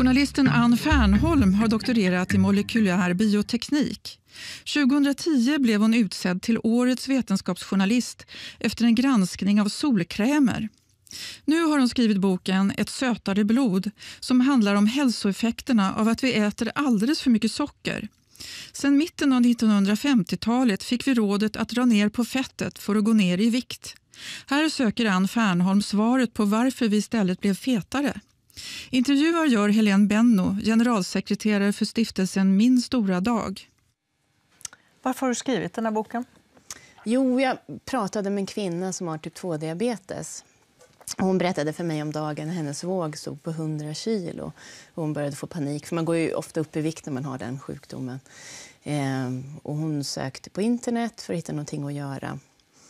Journalisten Ann Fernholm har doktorerat i molekylär bioteknik. 2010 blev hon utsedd till årets vetenskapsjournalist efter en granskning av solkrämer. Nu har hon skrivit boken Ett sötare blod som handlar om hälsoeffekterna av att vi äter alldeles för mycket socker. Sedan mitten av 1950-talet fick vi rådet att dra ner på fettet för att gå ner i vikt. Här söker Ann Fernholm svaret på varför vi istället blev fetare. Intervjuar gör Helene Benno, generalsekreterare för stiftelsen Min stora dag. Varför har du skrivit den här boken? Jo, jag pratade med en kvinna som har typ 2-diabetes. Hon berättade för mig om dagen hennes våg stod på 100 kilo. Och hon började få panik, för man går ju ofta upp i vikt när man har den sjukdomen. Och hon sökte på internet för att hitta någonting att göra.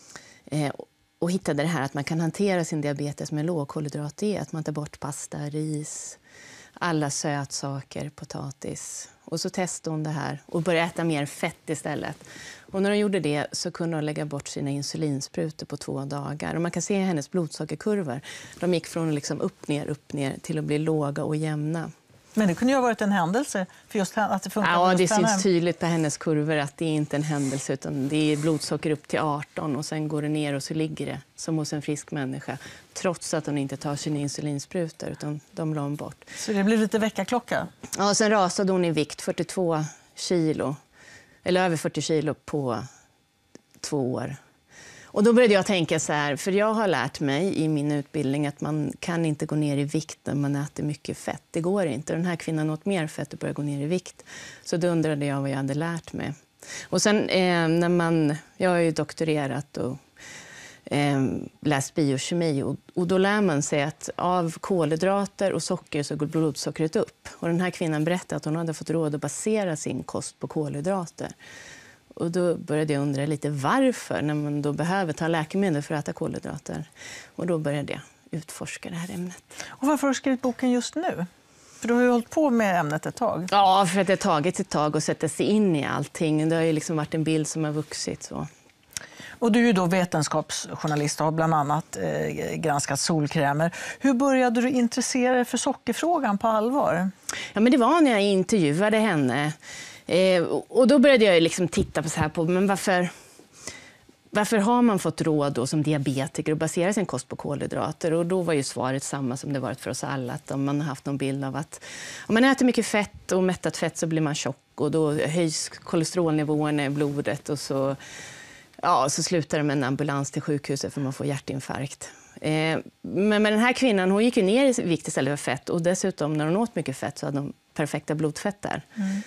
Och hittade det här att man kan hantera sin diabetes med lågkolhydratdiet. Man tar bort pasta, ris, alla sötsaker, potatis. Och så testade hon det här och började äta mer fett istället. Och när hon gjorde det så kunde hon lägga bort sina insulinsprutor på 2 dagar. Och man kan se hennes blodsockerkurvor. De gick från liksom upp ner till att bli låga och jämna. Men det kunde ju ha varit en händelse för just att det funkar. Ja, det syns tydligt på hennes kurvor att det är inte en händelse, utan det är blodsocker upp till 18 och sen går det ner och så ligger det som hos en frisk människa. Trots att hon inte tar sina insulinsprutor, utan de la hon bort. Så det blev lite väckarklocka? Ja, sen rasade hon i vikt 42 kilo, eller över 40 kilo på 2 år. Och då började jag tänka så här, för jag har lärt mig i min utbildning att man kan inte gå ner i vikt när man äter mycket fett. Det går inte. Den här kvinnan åt mer fett och började gå ner i vikt. Så då undrade jag vad jag hade lärt mig. Och sen jag har ju doktorerat och läst biokemi. Och då lär man sig att av kolhydrater och socker så går blodsockret upp. Och den här kvinnan berättade att hon hade fått råd att basera sin kost på kolhydrater. Och då började jag undra lite varför, när man då behöver ta läkemedel för att äta kolhydrater. Och då började jag utforska det här ämnet. Och varför har du skrivit boken just nu? För du har ju hållit på med ämnet ett tag. Ja, för att det har tagit ett tag att sätta sig in i allting. Det har ju liksom varit en bild som har vuxit så. Och du är ju då vetenskapsjournalist och har bland annat granskat solkrämer. Hur började du intressera dig för sockerfrågan på allvar? Ja, men det var när jag intervjuade henne. Och då började jag liksom titta på men varför har man fått råd då som diabetiker att basera sin kost på kolhydrater? Och då var ju svaret samma som det varit för oss alla. Att om man har haft någon bild av att om man äter mycket fett och mättat fett så blir man tjock. Och då höjs kolesterolnivåerna i blodet och så slutar det med en ambulans till sjukhuset för man får hjärtinfarkt. Men den här kvinnan, hon gick ju ner i vikt istället för fett. Och dessutom när hon åt mycket fett så hade hon perfekta blodfetter.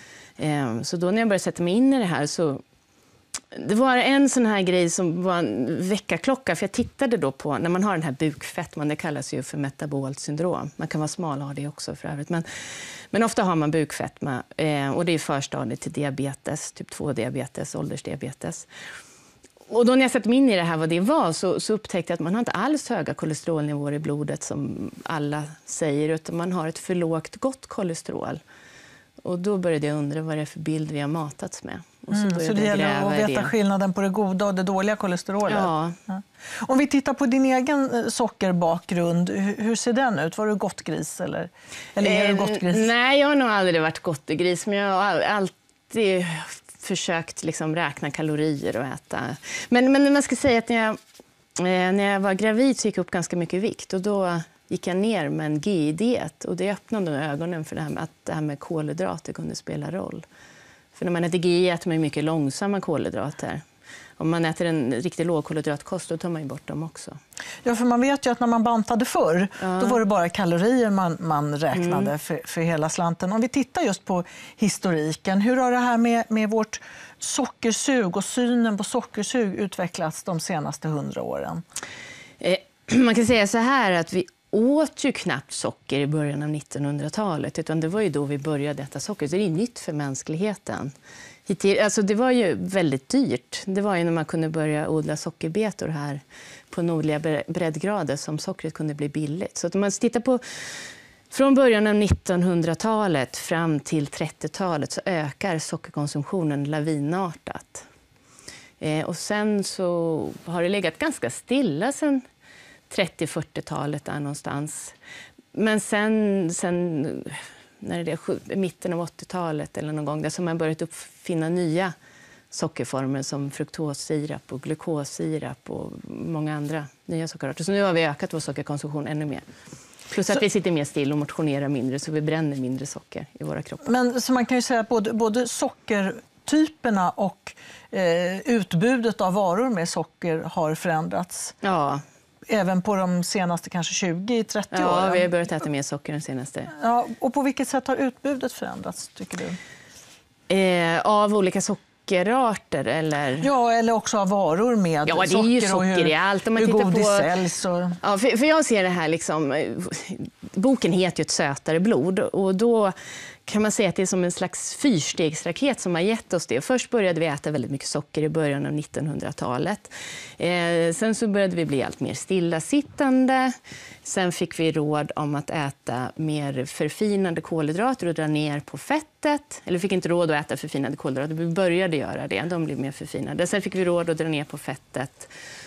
Så då när jag började sätta mig in i det här så det var en sån här grej som var en väckarklocka, för jag tittade då på när man har den här bukfettman, det kallas ju för metabolt syndrom. Man kan vara smal och ha det också för övrigt, men ofta har man bukfettma och det är förstadiet till diabetes, typ 2-diabetes, åldersdiabetes. Och då när jag satte mig in i det här vad det var så upptäckte jag att man har inte alls höga kolesterolnivåer i blodet som alla säger, utan man har ett för lågt gott kolesterol. Och då började jag undra vad det är för bild vi har matats med. Och så det gäller att veta skillnaden på det goda och det dåliga kolesterolet? Ja. Om vi tittar på din egen sockerbakgrund, hur ser den ut? Var du gottgris eller är du gottgris? Nej, jag har nog aldrig varit gottgris, men jag har alltid försökt liksom räkna kalorier och äta. Men man ska säga att när jag var gravid så gick jag upp ganska mycket vikt och då gick jag ner med en GI-diet och det öppnade ögonen för det här med att det här med kolhydrater kunde spela roll. För när man äter GI äter man mycket långsamma kolhydrater. Om man äter en riktigt lågkolhydratkost då tar man ju bort dem också. Ja, för man vet ju att när man bantade förr då var det bara kalorier man räknade för hela slanten. Om vi tittar just på historiken, hur har det här med vårt sockersug och synen på sockersug utvecklats de senaste 100 åren? Man kan säga så här att vi åt ju knappt socker i början av 1900-talet, utan det var ju då vi började äta socker. Så det är nytt för mänskligheten. Alltså det var ju väldigt dyrt. Det var ju när man kunde börja odla sockerbetor här på nordliga breddgrader som sockret kunde bli billigt. Så att om man tittar på från början av 1900-talet fram till 30-talet så ökar sockerkonsumtionen lavinartat. Och sen så har det legat ganska stilla sedan 30-40-talet där någonstans. Men sen när är det, mitten av 80-talet eller någon gång, där som man börjat uppfinna nya sockerformer som fruktossirap och glukossirap och många andra nya sockerarter. Så nu har vi ökat vår sockerkonsumtion ännu mer. Plus att vi sitter mer still och motionerar mindre, så vi bränner mindre socker i våra kroppar. Men så man kan ju säga att både sockertyperna och utbudet av varor med socker har förändrats. Ja. Även på de senaste kanske 20-30 åren. Ja, vi har börjat äta mer socker den senaste. Ja, och på vilket sätt har utbudet förändrats, tycker du? Av olika sockerarter eller? Ja, eller också av varor med socker. Ja, det är ju socker i allt. Om man hur tittar godis på säljs. Och... Ja, för jag ser det här liksom, boken heter ju Ett sötare blod, och då kan man säga att det är som en slags fyrstegsraket som har gett oss det. Först började vi äta väldigt mycket socker i början av 1900-talet. Sen så började vi bli allt mer stillasittande. Sen fick vi råd om att äta mer förfinade kolhydrater och dra ner på fettet. Eller vi fick inte råd att äta förfinade kolhydrater, vi började göra det. De blev mer förfinade. Sen fick vi råd att dra ner på fettet.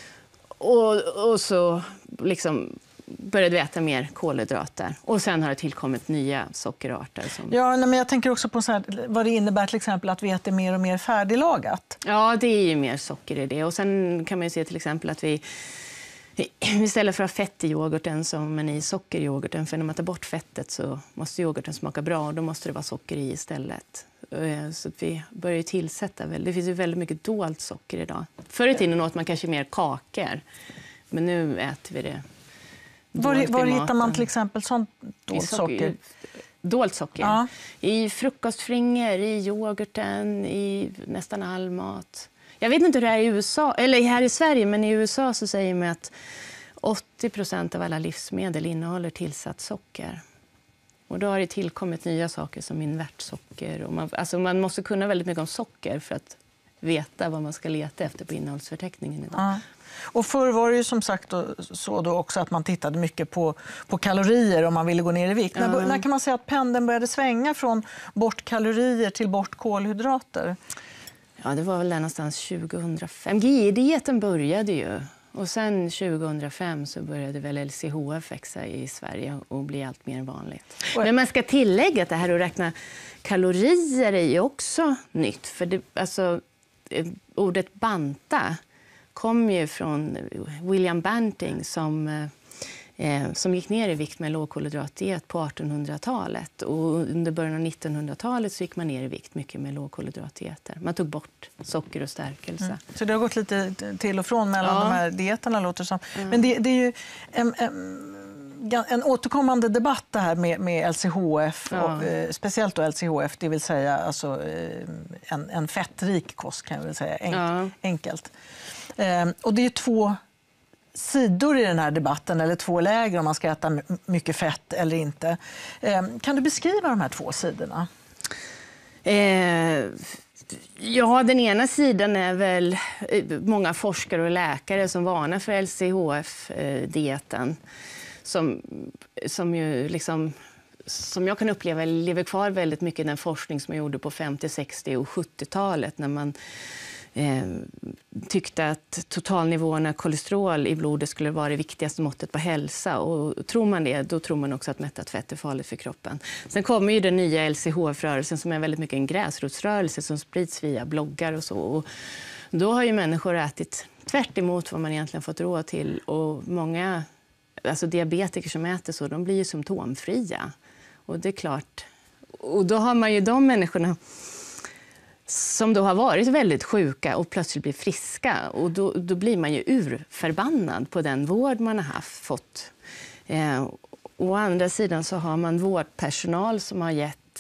Och så liksom började vi äta mer kolhydrater. Och sen har det tillkommit nya sockerarter. Som... Ja, men jag tänker också på så här, vad det innebär till exempel att vi äter mer och mer färdiglagat. Ja, det är ju mer socker i det. Och sen kan man ju se till exempel att vi istället för att ha fett i yoghurten som i socker i yoghurten, för när man tar bort fettet så måste yoghurten smaka bra och då måste det vara socker i istället. Så att vi börjar ju tillsätta, det finns ju väldigt mycket dolt socker idag. Förr i tiden åt man kanske mer kakor, men nu äter vi det. Var hittar man till exempel sånt dolt socker? Dolt socker? Ja. I frukostflingor, i yoghurten, i nästan all mat. Jag vet inte hur det är i USA, eller här i Sverige, men i USA så säger man att 80% av alla livsmedel innehåller tillsatt socker. Och då har det tillkommit nya saker som invertsocker. Och man måste kunna väldigt mycket om socker för att veta vad man ska leta efter på innehållsförteckningen idag. Ja. Och förr var det ju som sagt så då också att man tittade mycket på kalorier om man ville gå ner i vikt. När kan man säga att pendeln började svänga från bort kalorier till bort kolhydrater? Ja, det var väl där någonstans 2005. GI-dieten började ju. Och sen 2005 så började väl LCHF växa i Sverige och bli allt mer vanligt. Men man ska tillägga att det här att räkna kalorier är ju också nytt. För ordet banta kom ju från William Banting som gick ner i vikt med lågkolhydratdiet på 1800-talet. Och under början av 1900-talet så gick man ner i vikt mycket med lågkolhydratdieter. Man tog bort socker och stärkelse. Så det har gått lite till och från mellan de här dieterna, låter som. Men det är ju en återkommande debatt det här med LCHF, och, speciellt då LCHF, det vill säga alltså, en fettrik kost kan jag väl säga, enkelt. Och det är två sidor i den här debatten, eller två läger om man ska äta mycket fett eller inte. Kan du beskriva de här två sidorna? Ja, den ena sidan är väl många forskare och läkare som varnar för LCHF-dieten. Som ju liksom, som jag kan uppleva, lever kvar väldigt mycket i den forskning som man gjorde på 50-, 60- och 70-talet när man tyckte att totalnivåerna kolesterol i blodet skulle vara det viktigaste måttet på hälsa. Och tror man det, då tror man också att mättat fett är farligt för kroppen. Sen kommer ju den nya LCHF-rörelsen som är väldigt mycket en gräsrotsrörelse som sprids via bloggar och så. Och då har ju människor ätit tvärt emot vad man egentligen fått råd till. Och många diabetiker som äter så, de blir ju symptomfria. Och det är klart. Och då har man ju de människorna som då har varit väldigt sjuka och plötsligt blir friska. Och då blir man ju urförbannad på den vård man har fått. Å andra sidan så har man vårdpersonal som har gett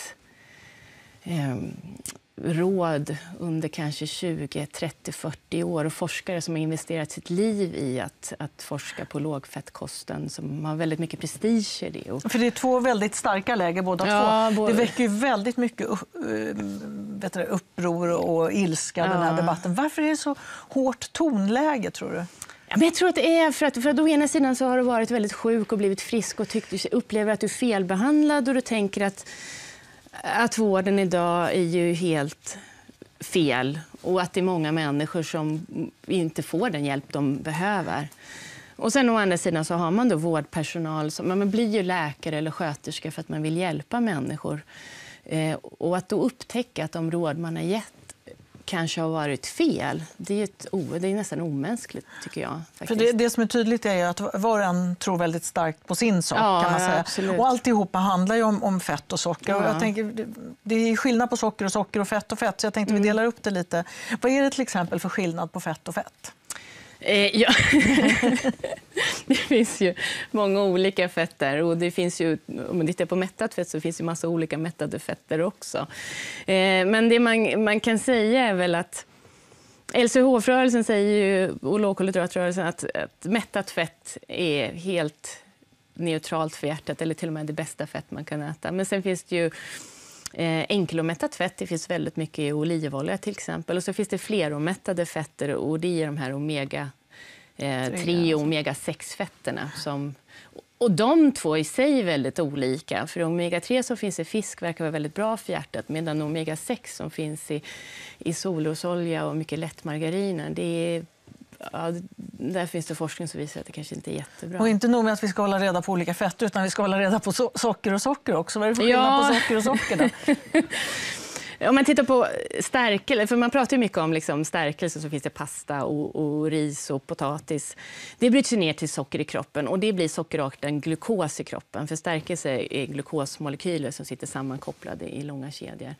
råd under kanske 20, 30, 40 år och forskare som har investerat sitt liv i att forska på lågfettkosten som har väldigt mycket prestige i det. För det är två väldigt starka läger båda två. Det väcker ju väldigt mycket uppror och ilska den här debatten. Varför är det så hårt tonläge, tror du? Ja, men jag tror att det är för att å ena sidan så har du varit väldigt sjuk och blivit frisk och upplever att du är felbehandlad och du tänker att vården idag är ju helt fel och att det är många människor som inte får den hjälp de behöver. Och sen å andra sidan så har man då vårdpersonal, man blir ju läkare eller sköterska för att man vill hjälpa människor. Och att då upptäcka att de råd man har gett kanske har varit fel, det är nästan omänskligt tycker jag. Faktiskt. För det som är tydligt är ju att var och en tror väldigt starkt på sin sak kan man säga. Absolut. Och alltihopa handlar ju om fett och socker. Ja. Och jag tänker, det är skillnad på socker och fett och fett. Så jag tänkte vi delar upp det lite. Vad är det till exempel för skillnad på fett och fett? Ja. Det finns ju många olika fetter och det finns ju, om man tittar på mättat fett så finns det massa olika mättade fetter också. Men det man kan säga är väl att LCHF-rörelsen säger ju, och lågkolhydratrörelsen att mättat fett är helt neutralt för hjärtat eller till och med det bästa fett man kan äta. Men sen finns det ju enkelomättat fett, det finns väldigt mycket i olivolja till exempel. Och så finns det fleromättade fetter och det är de här omega 3 och omega 6-fetterna. Och de två i sig är väldigt olika. För omega 3 som finns i fisk verkar vara väldigt bra för hjärtat medan omega 6 som finns i solrosolja och mycket lättmargariner, där finns det forskning som visar att det kanske inte är jättebra. Och inte nog med att vi ska hålla reda på olika fetter utan vi ska hålla reda på socker och socker också. Vad är det för skillnad på socker och socker då? Om man tittar på stärkelse, för man pratar ju mycket om liksom stärkelse, så finns det pasta och ris och potatis. Det bryts ner till socker i kroppen och det blir sockerarten glukos i kroppen. För stärkelse är glukosmolekyler som sitter sammankopplade i långa kedjor.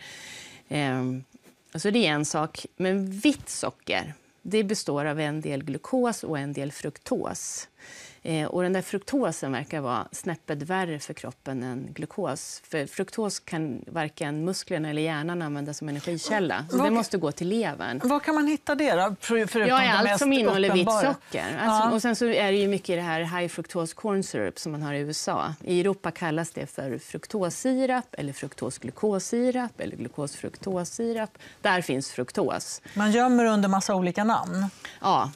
Så det är en sak. Men vitt socker, det består av en del glukos och en del fruktos. Och den där fruktosen verkar vara snäppet värre för kroppen än glukos. För fruktos kan varken musklerna eller hjärnan använda som energikälla. Så det måste gå till levern. Vad kan man hitta det då? Förutom allt som innehåller vitt socker. Ja. Och sen så är det ju mycket det här high fructose corn syrup som man har i USA. I Europa kallas det för fruktossirap eller fruktosglukossirap eller glukosfruktossirap. Där finns fruktos. Man gömmer under massa olika namn. Ja,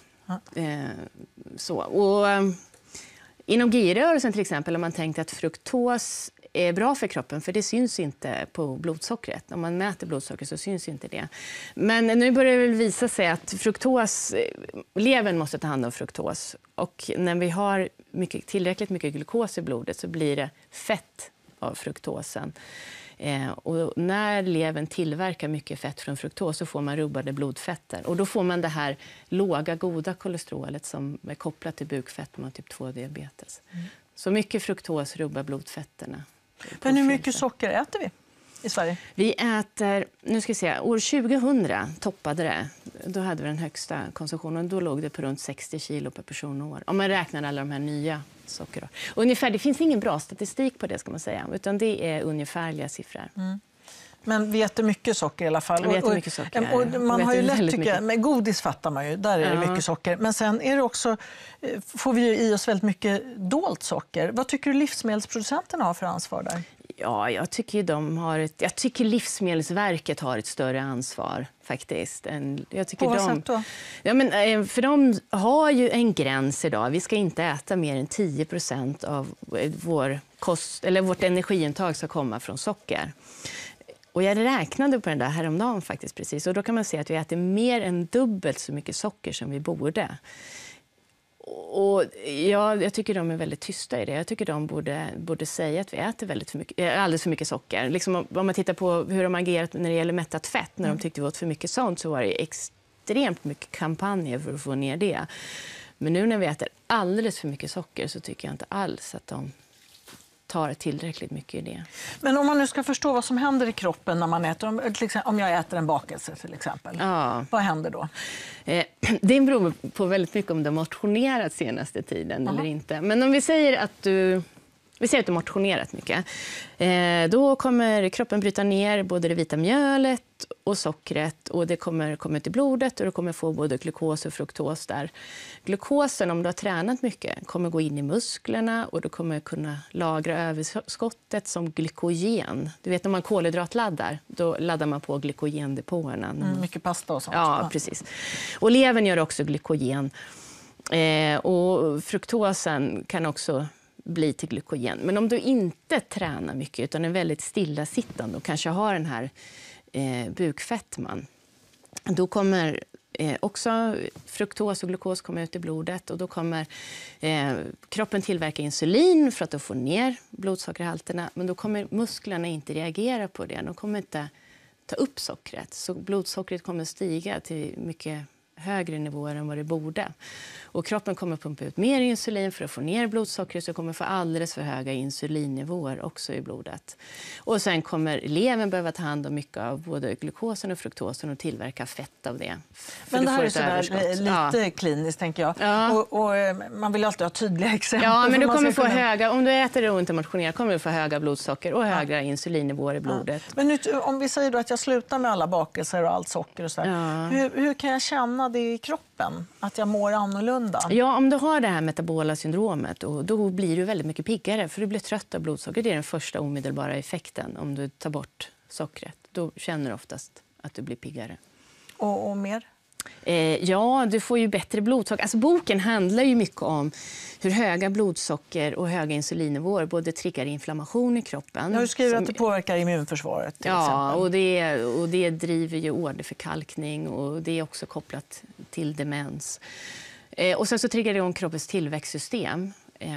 så. Och inom GI-rörelsen till exempel har man tänkt att fruktos är bra för kroppen för det syns inte på blodsockret. Om man mäter blodsocker så syns inte det. Men nu börjar det väl visa sig att levern måste ta hand om fruktos. Och när vi har tillräckligt mycket glukos i blodet så blir det fett av fruktosen. Och när levern tillverkar mycket fett från fruktos så får man rubbade blodfetter. Och då får man det här låga, goda kolesterolet som är kopplat till bukfett med typ 2-diabetes. Så mycket fruktos rubbar blodfetterna. Men hur mycket socker äter vi i Sverige? Vi äter, nu ska vi se, år 2000 toppade det. Då hade vi den högsta konsumtionen. Då låg det på runt 60 kilo per person och år. Om man räknar alla de här nya socker. Ungefär, det finns ingen bra statistik på det ska man säga. Utan det är ungefärliga siffror. Men vi äter mycket socker i alla fall. Vi äter mycket socker. Och man har ju lätt, tycker jag, med godis fattar man ju, där är det mycket socker. Men sen är det också, får vi ju i oss väldigt mycket dolt socker. Vad tycker du livsmedelsproducenterna har för ansvar där? Ja, jag tycker Livsmedelsverket har ett större ansvar faktiskt. På vad sätt då? Ja, men, för de har ju en gräns idag. Vi ska inte äta mer än 10% av vår kost, eller vårt energiintag ska komma från socker. Och jag räknade på den där häromdagen faktiskt precis. Och då kan man se att vi äter mer än dubbelt så mycket socker som vi borde. Och jag tycker de är väldigt tysta i det. Jag tycker de borde säga att vi äter alldeles för mycket socker. Liksom om man tittar på hur de agerat när det gäller mättat fett. När de tyckte vi åt för mycket sånt så var det extremt mycket kampanjer för att få ner det. Men nu när vi äter alldeles för mycket socker så tycker jag inte alls att de tar tillräckligt mycket i det. Men om man nu ska förstå vad som händer i kroppen när man äter, om jag äter en bakelse till exempel, vad händer då? Det beror på väldigt mycket om du har motionerat senaste tiden eller inte. Men om vi säger att du motionerat mycket, då kommer kroppen bryta ner både det vita mjölet och sockret och det kommer komma till blodet och du kommer få både glukos och fruktos där. Glukosen, om du har tränat mycket, kommer gå in i musklerna och du kommer kunna lagra överskottet som glykogen. Du vet när man kolhydratladdar, då laddar man på glykogendepåerna. Mycket pasta och sånt. Ja, precis. Och levern gör också glykogen. Och fruktosen kan också bli till glykogen. Men om du inte tränar mycket utan är väldigt stillasittande och kanske har den här bukfettman, då kommer också fruktos och glukos kommer ut i blodet och då kommer kroppen tillverka insulin för att få ner blodsockerhalterna. Men då kommer musklerna inte reagera på det. De kommer inte ta upp sockret. Så blodsockret kommer stiga till mycket högre nivåer än vad det borde. Och kroppen kommer pumpa ut mer insulin för att få ner blodsockret så kommer få alldeles för höga insulinnivåer också i blodet. Och sen kommer levern behöva ta hand om mycket av både glukosen och fruktosen och tillverka fett av det. Men det här är sådär lite kliniskt tänker jag. Ja. Och man vill alltid ha tydliga exempel. Ja, men du kommer få höga, om du äter det och inte motionerar kommer du få höga blodsocker och höga insulinnivåer i blodet. Ja. Men nu, om vi säger då att jag slutar med alla bakelser och allt socker och så här, hur kan jag känna det i kroppen? Att jag mår annorlunda? Ja, om du har det här metabola syndromet då blir du väldigt mycket piggare för du blir trött av blodsocker. Det är den första omedelbara effekten om du tar bort sockret. Då känner du oftast att du blir piggare. Och mer? Ja, du får ju bättre blodsocker. Alltså, boken handlar ju mycket om hur höga blodsocker och höga insulinnivåer både triggar inflammation i kroppen. Jag skriver att det påverkar immunförsvaret till exempel. Och det driver ju åderförkalkning och det är också kopplat till demens. Och sen så triggar det om kroppens tillväxtsystem.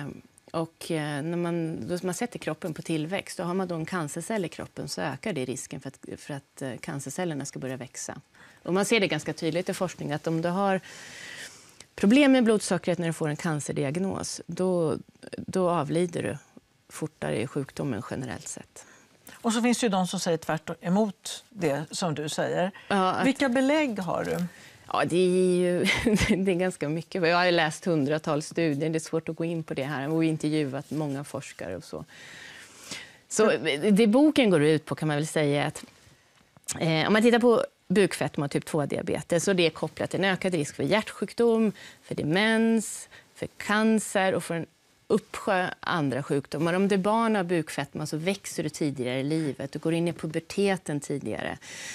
Och när man sätter kroppen på tillväxt och har man då en cancercell i kroppen så ökar det risken för att cancercellerna ska börja växa. Och man ser det ganska tydligt i forskning att om du har problem med blodsockret när du får en cancerdiagnos då avlider du fortare i sjukdomen generellt sett. Och så finns det ju de som säger tvärt emot det som du säger. Ja, Vilka belägg har du? Ja, det är ganska mycket. Jag har läst hundratals studier. Det är svårt att gå in på det här och intervjuat många forskare och så. Så det boken går ut på kan man väl säga att om man tittar på bukfetma och typ 2-diabetes så det är kopplat till en ökad risk för hjärtsjukdom, för demens, för cancer och för en uppsjö andra sjukdomar. Om du är barn av bukfetma så växer du tidigare i livet. Du går in i puberteten tidigare.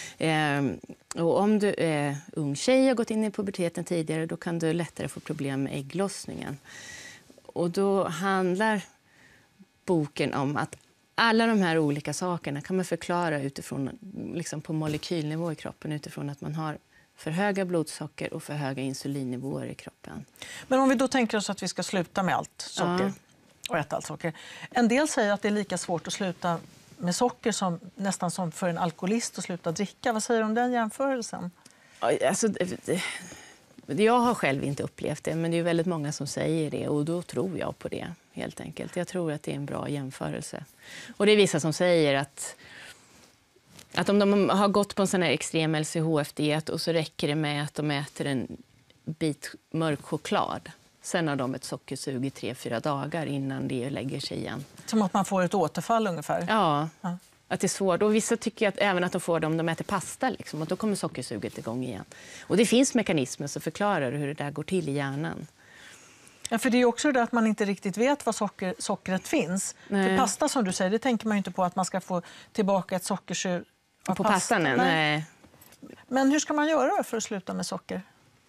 Och om du är ung tjej och har gått in i puberteten tidigare då kan du lättare få problem med ägglossningen. Och då handlar boken om att alla de här olika sakerna kan man förklara utifrån, liksom på molekylnivå i kroppen utifrån att man har för höga blodsocker och för höga insulinnivåer i kroppen. Men om vi då tänker oss att vi ska sluta med allt socker och äta allt socker. En del säger att det är lika svårt att sluta med socker som nästan som för en alkoholist att sluta dricka. Vad säger du om den jämförelsen? Alltså, jag har själv inte upplevt det, men det är väldigt många som säger det och då tror jag på det helt enkelt. Jag tror att det är en bra jämförelse. Och det är vissa som säger att om de har gått på en sån här extrem LCHF-diet och så räcker det med att de äter en bit mörk choklad. Sen har de ett sockersug i 3-4 dagar innan det lägger sig igen. Som att man får ett återfall ungefär? Ja. Att det är svårt. Och vissa tycker att även att de får det om de äter pasta. Liksom, och då kommer sockersuget igång igen. Och det finns mekanismer som förklarar hur det där går till i hjärnan. Ja, för det är också det att man inte riktigt vet var sockret finns. För pasta som du säger, det tänker man ju inte på att man ska få tillbaka ett sockersug av på pastan. Nej. Men hur ska man göra för att sluta med socker?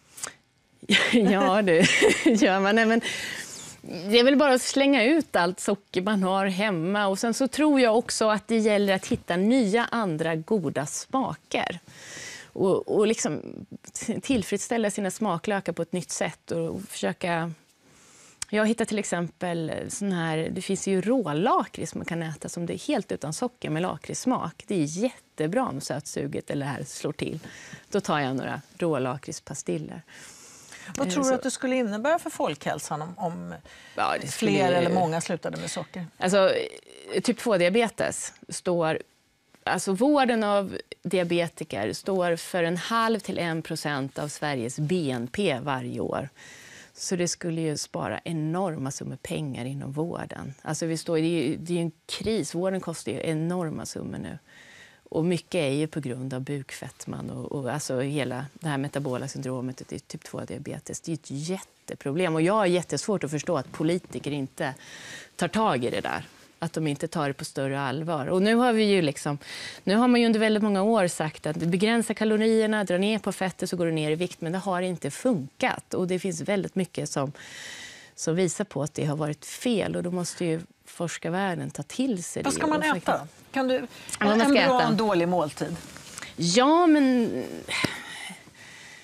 Ja, det gör man. Nej, men det är väl bara att slänga ut allt socker man har hemma. Och sen så tror jag också att det gäller att hitta nya andra goda smaker. Och liksom tillfredsställa sina smaklökar på ett nytt sätt och försöka. Jag hittar till exempel sån här, det finns ju rålakrits man kan äta som det är helt utan socker med lakritssmak. Det är jättebra om sötsuget eller här slår till. Då tar jag några rålakritspastiller. Vad tror du att det skulle innebära för folkhälsan om fler eller många slutade med socker? Alltså, typ 2-diabetes står. Alltså vården av diabetiker står för 0,5-1% av Sveriges BNP varje år. Så det skulle ju spara enorma summor pengar inom vården. Alltså det är ju en kris. Vården kostar ju enorma summor nu. Och mycket är ju på grund av bukfettman och alltså hela det här metabola syndromet, det är typ 2-diabetes. Det är ett jätteproblem. Och jag har jättesvårt att förstå att politiker inte tar tag i det där. Att de inte tar det på större allvar. Och nu har man ju under väldigt många år sagt att begränsa kalorierna, dra ner på fettet så går det ner i vikt. Men det har inte funkat. Och det finns väldigt mycket som visar på att det har varit fel. Och då måste ju forskarvärlden ta till sig det. Vad ska man äta? Kan du en bra och en dålig måltid? Ja, men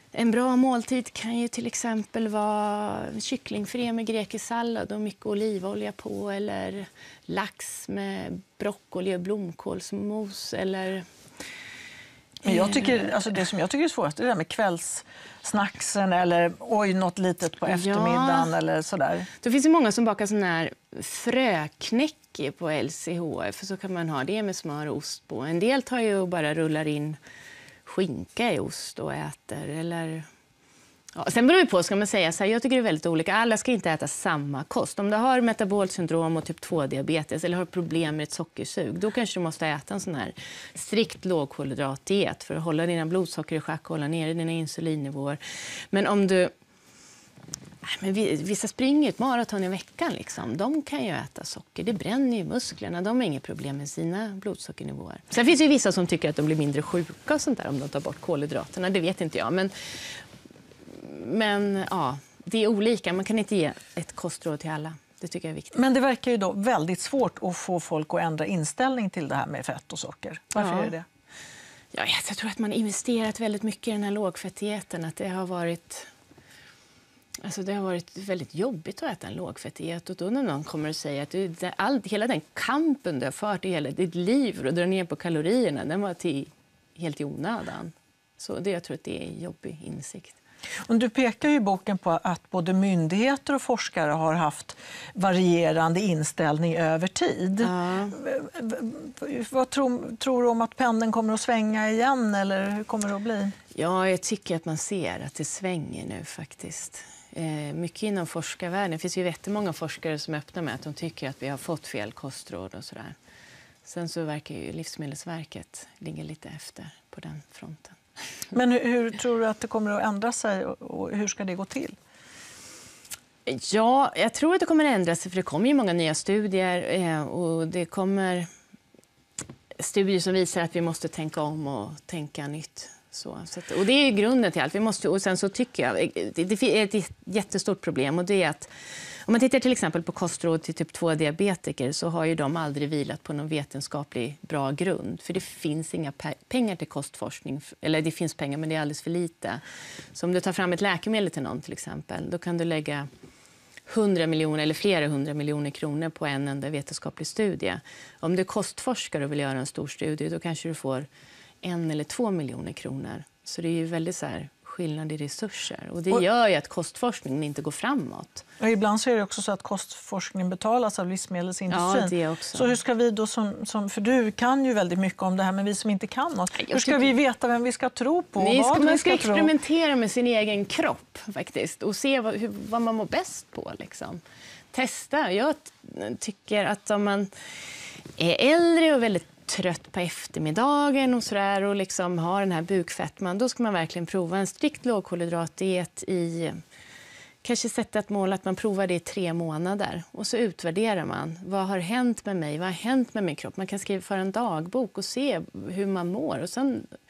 En bra måltid kan ju till exempel vara kycklingfilé med grekisk sallad och mycket olivolja på, eller lax med broccoli och blomkålsmos, eller... Men jag tycker, alltså det som jag tycker är svårast är det där med kvällssnacksen eller något litet på eftermiddagen eller sådär. Det finns ju många som bakar sån här fröknäcke på LCHF, för så kan man ha det med smör och ost på. En del tar ju och bara rullar in skinka i ost och äter, eller... Ja, sen beror det på, ska man säga så här, jag tycker det är väldigt olika. Alla ska inte äta samma kost. Om du har metabolt syndrom och typ 2-diabetes eller har problem med ett sockersug, då kanske du måste äta en sån här strikt lågkolhydratdiet för att hålla dina blodsocker i schack och hålla nere dina insulinnivåer. Men om du... Men vissa springer ett maraton i veckan, liksom. De kan ju äta socker. Det bränner ju musklerna. De har inga problem med sina blodsockernivåer. Sen finns det ju vissa som tycker att de blir mindre sjuka och sånt där om de tar bort kolhydraterna. Det vet inte jag. Men ja, det är olika. Man kan inte ge ett kostråd till alla. Det tycker jag är viktigt. Men det verkar ju då väldigt svårt att få folk att ändra inställning till det här med fett och socker. Varför är det? Ja, jag tror att man investerat väldigt mycket i den här lågfettdieten. Att det har varit... Alltså det har varit väldigt jobbigt att äta en lågfettdiet. Och då när någon kommer och säger att hela den kampen du har fört i hela ditt liv och dra ner på kalorierna, den var helt i onödan. Så jag tror att det är en jobbig insikt. Och du pekar ju i boken på att både myndigheter och forskare har haft varierande inställning över tid. Ja. Vad tror du om att pendeln kommer att svänga igen, eller hur kommer det att bli? Ja, jag tycker att man ser att det svänger nu faktiskt. Mycket inom forskarvärlden. Det finns ju jättemånga forskare som öppnar med att de tycker att vi har fått fel kostråd och sådär. Sen så verkar ju Livsmedelsverket ligga lite efter på den fronten. Men hur tror du att det kommer att ändra sig och hur ska det gå till? Ja, jag tror att det kommer att ändra sig, för det kommer ju många nya studier och det kommer studier som visar att vi måste tänka om och tänka nytt. Och det är grunden till allt. Och sen så tycker jag, det är ett jättestort problem, och det är att om man tittar till exempel på kostråd till typ 2-diabetiker, så har ju de aldrig vilat på någon vetenskaplig bra grund. För det finns inga pengar till kostforskning, eller det finns pengar men det är alldeles för lite. Så om du tar fram ett läkemedel till någon till exempel, då kan du lägga 100 miljoner eller flera 100 miljoner kronor på en enda vetenskaplig studie. Om du är kostforskare och vill göra en stor studie, då kanske du får 1 eller 2 miljoner kronor. Så det är ju väldigt så här skillnad i resurser. Och det gör ju att kostforskningen inte går framåt. Och ibland så är det också så att kostforskningen betalas av livsmedelsindustrin. Ja, det också. Så hur ska vi då, för du kan ju väldigt mycket om det här, men vi som inte kan något, hur ska vi veta vem vi ska tro på? Man ska experimentera med sin egen kropp faktiskt och se vad man mår bäst på. Liksom. Testa. Jag tycker att om man är äldre och väldigt trött på eftermiddagen och sådär och liksom har den här bukfettman, då ska man verkligen prova en strikt lågkolhydratdiet i, kanske sätta ett mål att man provar det i 3 månader och så utvärderar man. Vad har hänt med mig? Vad har hänt med min kropp? Man kan skriva för en dagbok och se hur man mår. Och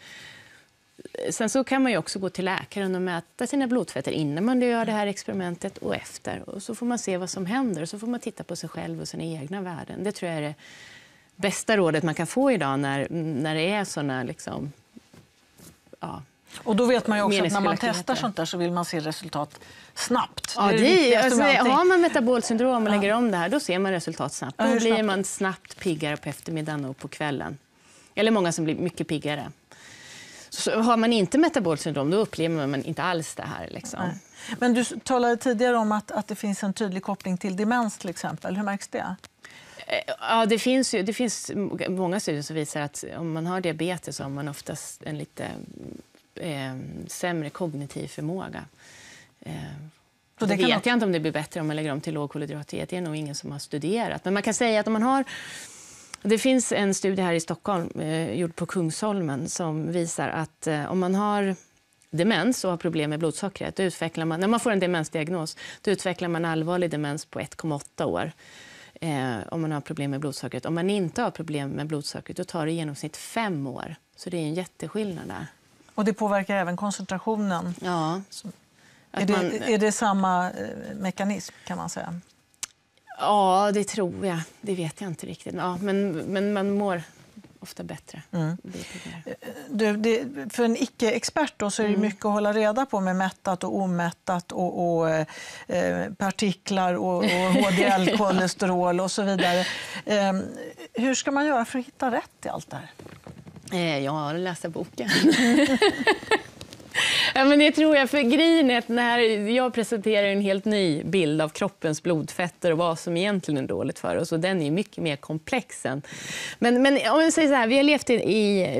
sen så kan man ju också gå till läkaren och mäta sina blodfetter innan man gör det här experimentet och efter. Och så får man se vad som händer och så får man titta på sig själv och sina egna värden. Det tror jag är det bästa rådet man kan få idag när det är såna liksom, ja. Och då vet man ju också att när man testar sånt där så vill man se resultat snabbt. Ja, har man metabolt syndrom och lägger om det här, då ser man resultat snabbt. Då blir man snabbt piggare på eftermiddagen och på kvällen. Eller många som blir mycket piggare. Så har man inte metabolt syndrom, då upplever man inte alls det här. Liksom. Men du talade tidigare om att det finns en tydlig koppling till demens till exempel. Hur märks det? Ja, det finns många studier som visar att om man har diabetes så har man oftast en lite sämre kognitiv förmåga. Så det vet jag inte om det blir bättre om man lägger om till lågkolhydratdiet. Det är nog ingen som har studerat. Men man kan säga att om man har... Det finns en studie här i Stockholm gjord på Kungsholmen som visar att om man har demens och har problem med blodsockret, då utvecklar man, när man får en demensdiagnos, då utvecklar man allvarlig demens på 1,8 år. Om man har problem med blodsockret. Om man inte har problem med blodsockret, då tar det i genomsnitt 5 år. Så det är en jätteskillnad där. Och det påverkar även koncentrationen? Ja. Är det samma mekanism kan man säga? Ja, det tror jag. Det vet jag inte riktigt. Ja, men man mår ofta bättre. För en icke-expert då, så är det mycket att hålla reda på med mättat och omättat och partiklar och HDL, kolesterol och så vidare. Hur ska man göra för att hitta rätt i allt det här? Ja, läsa boken. Ja, men det tror jag, för grejen är att när jag presenterar en helt ny bild av kroppens blodfetter och vad som egentligen är dåligt för oss, och den är mycket mer komplex än. Men om jag säger så här, vi har levt i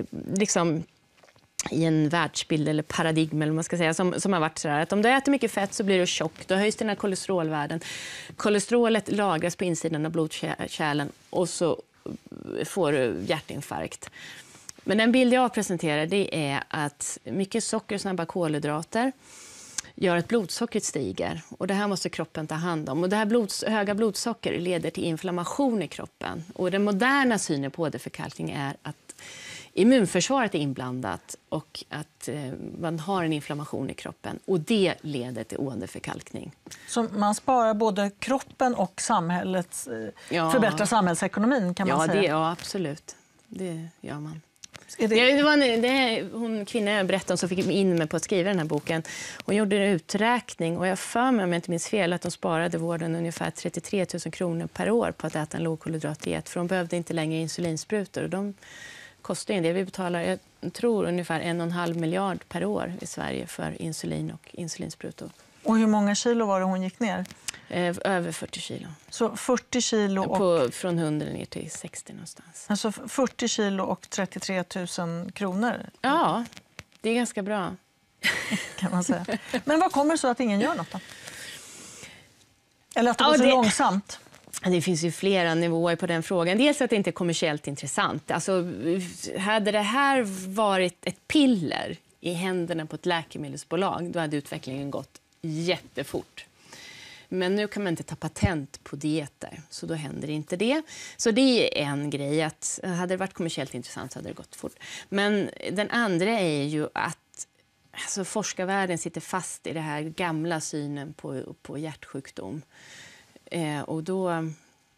en världsbild eller paradigm eller vad man ska säga, som har varit så här att om du äter mycket fett så blir du tjock, då höjs dina kolesterolvärden. Kolesterolet lagras på insidan av blodkärlen och så får du hjärtinfarkt. Men den bild jag presenterar, det är att mycket socker och snabba kolhydrater gör att blodsockret stiger. Och det här måste kroppen ta hand om. Och det här höga blodsocker leder till inflammation i kroppen. Och den moderna synen på åderförkalkning är att immunförsvaret är inblandat och att man har en inflammation i kroppen. Och det leder till åderförkalkning. Så man sparar både kroppen och samhället, förbättrar samhällsekonomin kan man säga? Ja, absolut. Det gör man. Det var hon kvinnan jag berättade om som fick in mig på att skriva den här boken. Hon gjorde en uträkning och jag för mig, om jag inte minns fel, att de sparade vården ungefär 33 000 kronor per år på att äta en lågkolhydratdiet. För de behövde inte längre insulinsprutor och de kostar en del. Vi betalar, jag tror, ungefär 1,5 miljard per år i Sverige för insulin och insulinsprutor. Och hur många kilo var det hon gick ner? Över 40 kilo. Så 40 kilo och... Från 100 ner till 60 någonstans. Alltså 40 kilo och 33 000 kronor? Ja, det är ganska bra. Kan man säga. Men vad kommer det så att ingen gör något då? Eller att det går så långsamt? Det finns ju flera nivåer på den frågan. Dels att det inte är kommersiellt intressant. Alltså, hade det här varit ett piller i händerna på ett läkemedelsbolag, då hade utvecklingen gått jättefort. Men nu kan man inte ta patent på dieter, så då händer inte det. Så det är en grej, att hade det varit kommersiellt intressant så hade det gått fort. Men den andra är ju att forskarvärlden sitter fast i det här gamla synen på hjärtsjukdom. Och då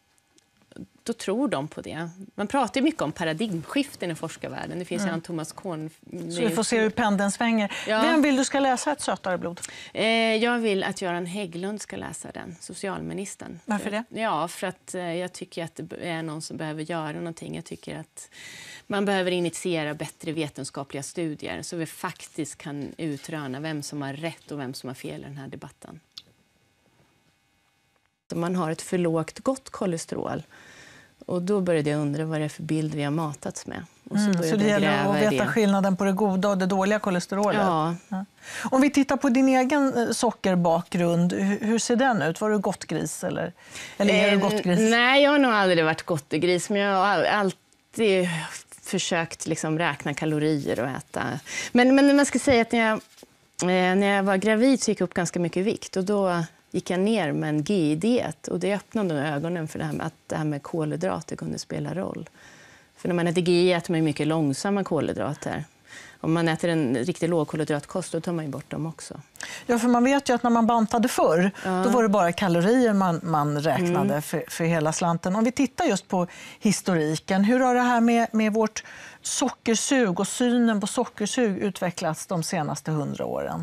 tror de på det. Man pratar ju mycket om paradigmskiften i forskarvärlden. Det finns en Thomas Korn. Så vi får se hur pendeln svänger. Ja. Vem vill du ska läsa Ett sötare blod? Jag vill att Göran Hägglund ska läsa den, socialministern. Varför det? Ja, för att jag tycker att det är någon som behöver göra någonting. Jag tycker att man behöver initiera bättre vetenskapliga studier så vi faktiskt kan utröna vem som har rätt och vem som har fel i den här debatten. Man har ett för lågt gott kolesterol. Och då började jag undra vad det är för bild vi har matats med. Och så det gäller att veta skillnaden på det goda och det dåliga kolesterolet. Ja. Om vi tittar på din egen sockerbakgrund, hur ser den ut? Var du gottgris eller är du gottgris? Nej, jag har nog aldrig varit gottgris, men jag har alltid försökt räkna kalorier och äta. Men man ska säga att när jag var gravid så gick jag upp ganska mycket vikt och då gick jag ner med en GI-diet och det öppnade ögonen för att det här med kolhydrater kunde spela roll. För när man äter GI äter man mycket långsamma kolhydrater. Om man äter en riktigt låg kolhydratkost då tar man ju bort dem också. Ja, för man vet ju att när man bantade förr, då var det bara kalorier man räknade för hela slanten. Om vi tittar just på historiken, hur har det här med vårt sockersug och synen på sockersug utvecklats de senaste 100 åren?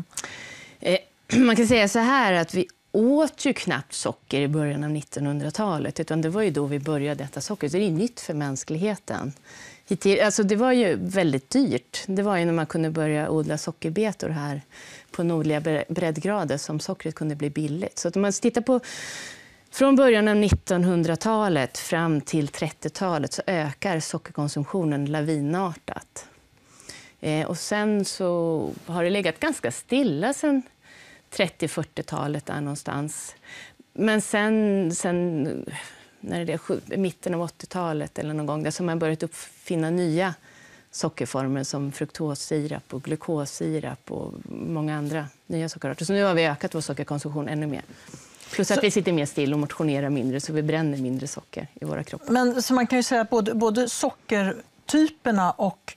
Man kan säga så här att vi åt ju knappt socker i början av 1900-talet, utan det var ju då vi började äta socker. Så det är nytt för mänskligheten. Alltså det var ju väldigt dyrt. Det var ju när man kunde börja odla sockerbetor här på nordliga breddgrader som sockret kunde bli billigt. Så att om man tittar på från början av 1900-talet fram till 30-talet så ökar sockerkonsumtionen lavinartat. Och sen så har det legat ganska stilla sedan 30-40-talet där någonstans. Men sen när det är mitten av 80-talet eller någon gång där så har man börjat uppfinna nya sockerformer som fruktossirap och glukossirap och många andra nya sockerarter. Så nu har vi ökat vår sockerkonsumtion ännu mer. Plus att vi sitter mer still och motionerar mindre så vi bränner mindre socker i våra kroppar. Men så man kan ju säga att både sockertyperna och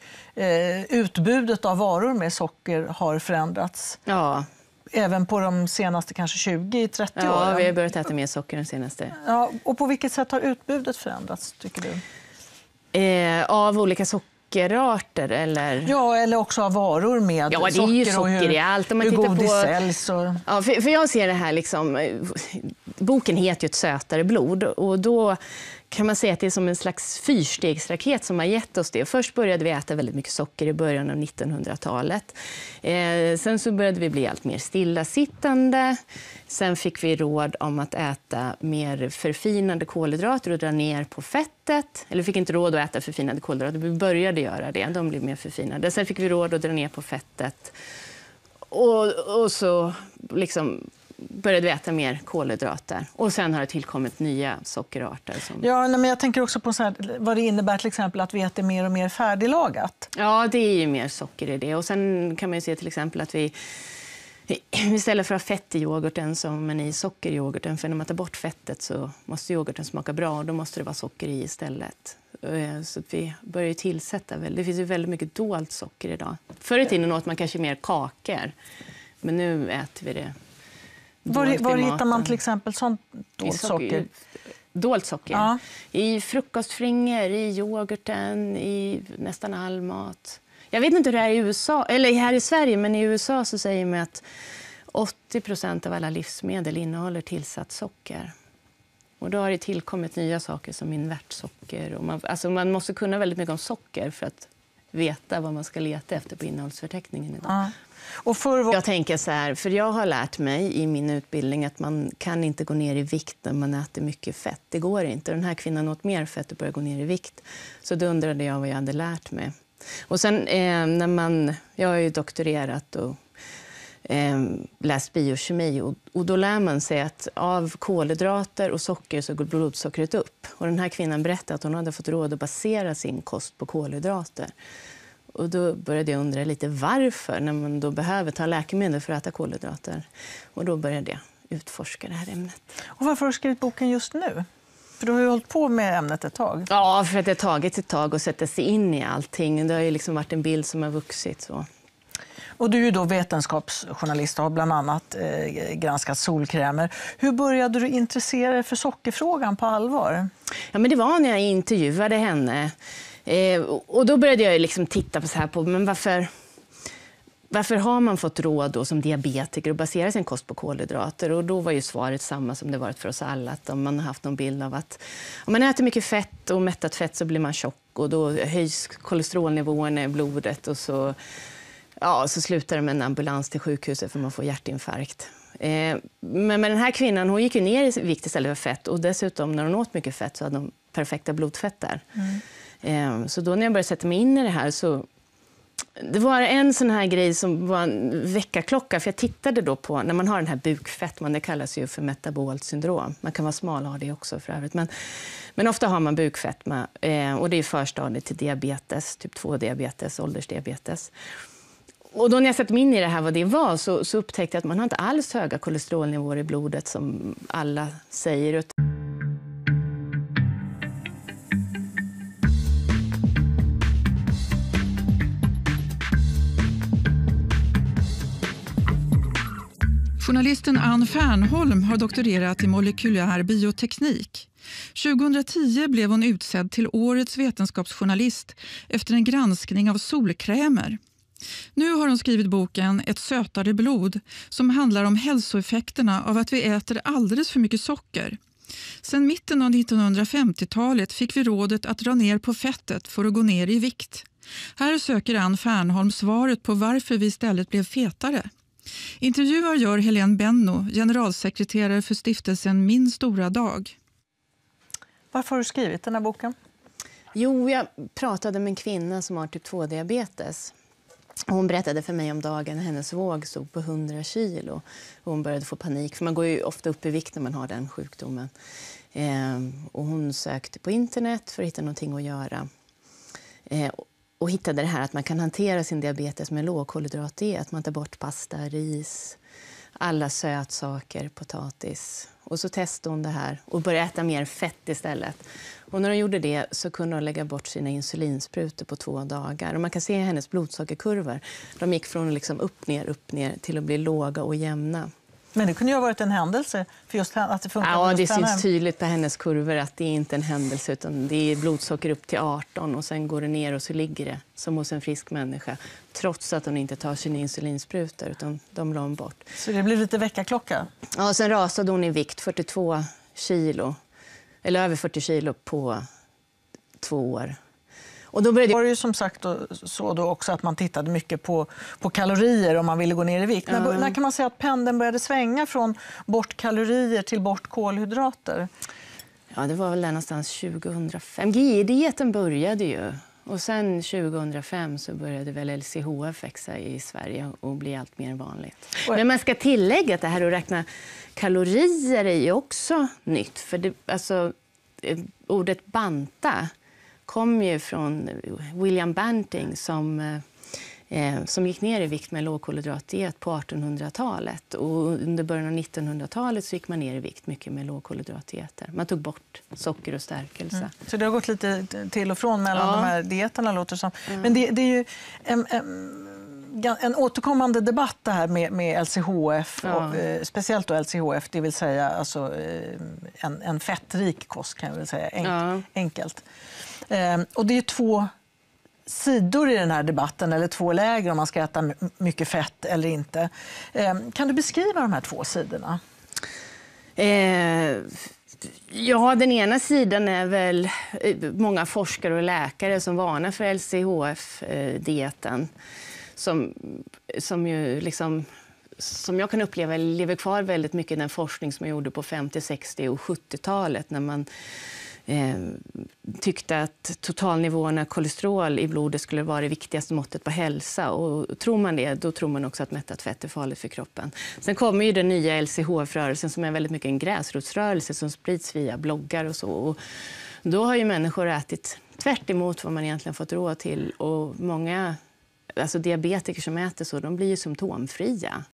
utbudet av varor med socker har förändrats. Ja. Även på de senaste kanske 20-30 åren. Ja, vi har börjat äta mer socker den senaste. Ja, och på vilket sätt har utbudet förändrats, tycker du? Av olika sockerarter eller? Ja, eller också av varor med socker. Ja, det är ju socker i allt. Om man hur tittar godis på, säljs. Och... Ja, för jag ser det här liksom, boken heter ju Ett sötare blod och då kan man säga att det är som en slags fyrstegsraket som har gett oss det. Först började vi äta väldigt mycket socker i början av 1900-talet. Sen så började vi bli allt mer stillasittande. Sen fick vi råd om att äta mer förfinade kolhydrater och dra ner på fettet. Eller vi fick inte råd att äta förfinade kolhydrater, vi började göra det. De blev mer förfinade. Sen fick vi råd att dra ner på fettet. Och så liksom började vi äta mer kolhydrater. Och sen har det tillkommit nya sockerarter. Ja, men jag tänker också på så här, vad det innebär till exempel att vi äter mer och mer färdiglagat. Ja, det är ju mer socker i det. Och sen kan man ju se till exempel att vi istället för att ha fett i yoghurten som men i socker i yoghurten. För när man tar bort fettet så måste yoghurten smaka bra och då måste det vara socker i istället. Så att vi börjar tillsätta. Det finns ju väldigt mycket dolt socker idag. Förr i tiden åt man kanske mer kakor. Men nu äter vi det. Var hittar man till exempel sånt dolt socker? Dolt socker? Ja. I frukostflingor, i yoghurten, i nästan all mat. Jag vet inte hur det är i USA, eller här i Sverige, men i USA så säger man att 80% av alla livsmedel innehåller tillsatt socker. Och då har det tillkommit nya saker som invertsocker. Och man måste kunna väldigt mycket om socker för att veta vad man ska leta efter på innehållsförteckningen idag. Ja. Och Jag tänker så här, för jag har lärt mig i min utbildning att man kan inte gå ner i vikt när man äter mycket fett. Det går inte. Den här kvinnan åt mer fett och började gå ner i vikt. Så då undrade jag vad jag hade lärt mig. Och sen jag har ju doktorerat och läst biokemi och då lär man sig att av kolhydrater och socker så går blodsockret upp. Och den här kvinnan berättade att hon hade fått råd att basera sin kost på kolhydrater. Och då började jag undra lite varför när man då behöver ta läkemedel för att äta kolhydrater. Och då började jag utforska det här ämnet. Och varför har du skrivit boken just nu? För du har ju hållit på med ämnet ett tag. Ja, för att det har tagit ett tag att sätta sig in i allting. Det har ju liksom varit en bild som har vuxit. Så. Och du är ju då vetenskapsjournalist och har bland annat granskat solkrämer. Hur började du intressera dig för sockerfrågan på allvar? Ja, men det var när jag intervjuade henne. Och då började jag liksom titta på men varför har man fått råd då som diabetiker att basera sin kost på kolhydrater? Och då var ju svaret samma som det varit för oss alla. Att om man har haft någon bild av att om man äter mycket fett och mättat fett så blir man tjock. Och då höjs kolesterolnivåerna i blodet och så slutar det med en ambulans till sjukhuset för man får hjärtinfarkt. Men den här kvinnan, hon gick ju ner i vikt istället för fett. Och dessutom när hon åt mycket fett så hade hon perfekta blodfetter. Så då när jag började sätta mig in i det här så det var en sån här grej som var en väckarklocka. För jag tittade då på när man har den här bukfettman, det kallas ju för metabolt syndrom. Man kan vara smal och ha det också för övrigt. Men ofta har man bukfettma och det är förstadiet till diabetes, typ 2-diabetes, åldersdiabetes. Och då när jag satte mig in i det här vad det var så upptäckte jag att man har inte alls höga kolesterolnivåer i blodet som alla säger. Journalisten Ann Fernholm har doktorerat i molekylär bioteknik. 2010 blev hon utsedd till årets vetenskapsjournalist efter en granskning av solkrämer. Nu har hon skrivit boken Ett sötare blod som handlar om hälsoeffekterna av att vi äter alldeles för mycket socker. Sedan mitten av 1950-talet fick vi rådet att dra ner på fettet för att gå ner i vikt. Här söker Ann Fernholm svaret på varför vi istället blev fetare. Intervjuar gör Helene Benno, generalsekreterare för stiftelsen Min stora dag. Varför har du skrivit den här boken? Jo, jag pratade med en kvinna som har typ 2-diabetes. Hon berättade för mig om dagen när hennes våg stod på 100 kilo. Och hon började få panik, för man går ju ofta upp i vikt när man har den sjukdomen. Och hon sökte på internet för att hitta någonting att göra. Och hittade det här att man kan hantera sin diabetes med lågkolhydratdiet. Att man tar bort pasta, ris, alla sötsaker, potatis. Och så testade hon det här och började äta mer fett istället. Och när hon gjorde det så kunde hon lägga bort sina insulinsprutor på 2 dagar. Och man kan se hennes blodsockerkurvor. De gick från liksom upp ner till att bli låga och jämna. Men det kunde ju ha varit en händelse för just att det funkar. Ja, det syns tydligt på hennes kurvor att det är inte en händelse utan det är blodsocker upp till 18 och sen går det ner och så ligger det som hos en frisk människa trots att hon inte tar sina insulinsprutor utan de la hon bort. Så det blir lite väckarklocka? Ja, sen rasade hon i vikt 42 kilo, eller över 40 kilo på 2 år. Och då började... Det var ju som sagt så då också att man tittade mycket på kalorier om man ville gå ner i vikt. När kan man säga att pendeln började svänga från bort kalorier till bort kolhydrater? Ja, det var väl där någonstans 2005. GI-dieten började ju. Och sen 2005 så började väl LCHF växa i Sverige och bli allt mer vanligt. Men man ska tillägga att det här att räkna kalorier är ju också nytt. För det, alltså, ordet banta kom ju från William Banting som gick ner i vikt med lågkolhydratdiet på 1800-talet. Och under början av 1900-talet så gick man ner i vikt mycket med lågkolhydratdieter. Man tog bort socker och stärkelse. Så det har gått lite till och från mellan de här dieterna låter som. Men det är ju en återkommande debatt det här med LCHF, och, speciellt då LCHF, det vill säga alltså, en fettrik kost kan jag väl säga, enkelt. Och det är 2 sidor i den här debatten, eller 2 läger om man ska äta mycket fett eller inte. Kan du beskriva de här 2 sidorna? Ja, den ena sidan är väl många forskare och läkare som varnar för LCHF-dieten. Som ju liksom, som jag kan uppleva lever kvar väldigt mycket i den forskning som man gjorde på 50-, 60- och 70-talet när man tyckte att totalnivåerna kolesterol i blodet skulle vara det viktigaste måttet på hälsa. Och tror man det, då tror man också att mättat fett är farligt för kroppen. Sen kommer ju den nya LCHF-rörelsen som är väldigt mycket en gräsrotsrörelse som sprids via bloggar och så. Och då har ju människor ätit tvärt emot vad man egentligen fått råd till. Och många, alltså diabetiker som äter så, de blir ju symptomfria.